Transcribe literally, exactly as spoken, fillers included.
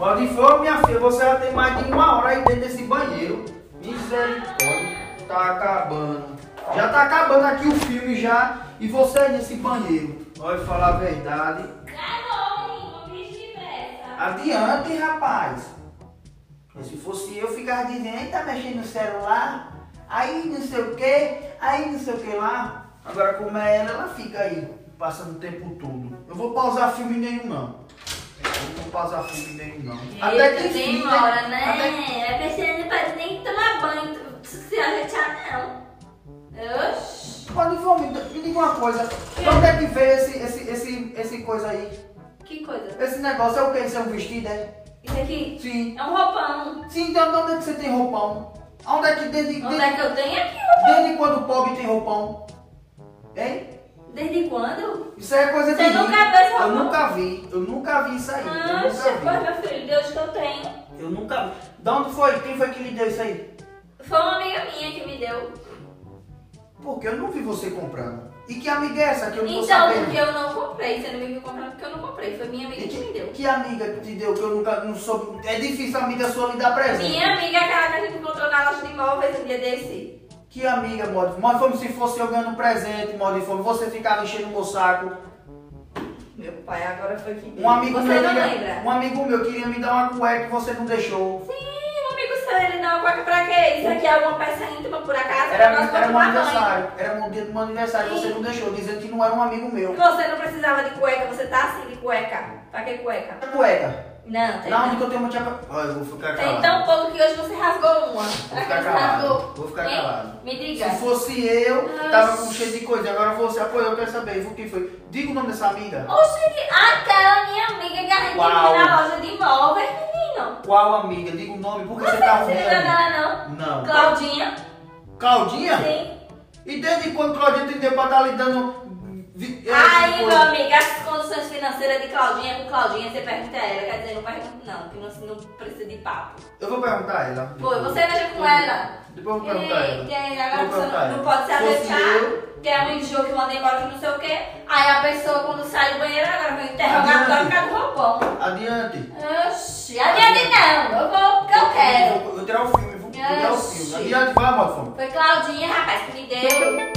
Pode for, minha filha, você já tem mais de uma hora aí dentro desse banheiro. Misericórdia, tá acabando. Já tá acabando aqui o filme já. E você aí nesse banheiro. Olha, falar a verdade. Adiante, rapaz. Se fosse eu, ficava dizendo, aí tá mexendo no celular, aí não sei o que, aí não sei o que lá. Agora como é ela, ela fica aí, passando o tempo todo. Eu vou pausar filme nenhum não. Eu não vou pausar filme nenhum não. Eita, até que tem enfim, hora, né? Até... É que você não pode nem tomar banho se ajeitar não. Oxi. Pode vir, me, me diga uma coisa. De onde é que veio esse, esse, esse, esse coisa aí? Que coisa? Esse negócio é o que? Isso é um vestido, é? Isso aqui? Sim. É um roupão. Sim, então de onde é que você tem roupão? Onde é que desde, Onde desde, é que eu tenho aqui roupão? desde quando o pobre tem roupão? Hein? Desde quando? Isso é coisa de Você rico. nunca viu esse roupão? Eu nunca vi, eu nunca vi isso aí. eu Ah, nunca vi. pois meu filho, Deus que eu tenho. Eu nunca vi. De onde foi? Quem foi que lhe deu isso aí? Foi uma amiga minha que me deu. Porque eu não vi você comprando. E que amiga é essa que eu não tô Então, sabendo? porque eu não comprei. Você não me viu comprando porque eu não comprei. Foi minha amiga E que me deu. Que amiga que te deu que eu nunca não soube? É difícil a amiga sua lhe dar presente. Minha amiga, aquela que a gente encontrou na loja de imóveis um dia desse. Que amiga, Morde? Morde como se fosse eu ganhando presente, Morde fome. Você ficava enchendo o meu saco. Meu pai agora foi que Um amigo Você meu não queria- lembra? Um amigo meu queria me dar uma cueca e você não deixou. Sim, um amigo seu, ele dá uma cueca pra quê? Isso aqui é alguma peça íntima por acaso? Era, Negócio pra era um tomar banho. aniversário. Era um dia do meu aniversário e você não deixou, dizendo que não era um amigo meu. Você não precisava de cueca, você tá assim de cueca. Pra que cueca? A cueca. Não, tem Na onde não. que eu tenho muita cueca? Olha, eu vou ficar Tem calado. tão pouco que hoje você rasgou uma. Vou Será que ficar você calado. rasgou? Vou ficar Hein? calado. Me diga. Se fosse eu, Oxi. tava com cheio de coisa. Agora você, apoio, eu quero saber. O que foi? Diga o nome dessa amiga. Oxe, aquela minha amiga que a gente viu Uau. na loja de imóveis, menino. Qual amiga? Diga o nome, porque você, Você tá não se lembra ruim. dela, não? Não. Claudinha? Claudinha? Sim. E desde quando Claudinha te deu pra estar lhe dando... vi- eh, Aí, coisa? meu amigo, as condições financeiras de Claudinha com Claudinha, você pergunta a ela. Quer dizer, não pergunta não, que não, não precisa de papo. Eu vou perguntar a ela. Pô, você mexe com ela. Depois eu vou perguntar a ela. E, e agora Vou você perguntar a não, não ela. pode se Fosse ajeitar. eu- Que é um enjoo que manda embora que não sei o quê. Aí a pessoa, quando sai do banheiro, agora vai interrogar agora por causa do roupão. Adiante. Oxi, adiante não. Eu vou porque eu quero. Eu vou, eu vou tirar o filme, vou, vou tirar o Oxi. filme. Adiante, vai, Mofão. Foi Claudinha, rapaz, que me deu.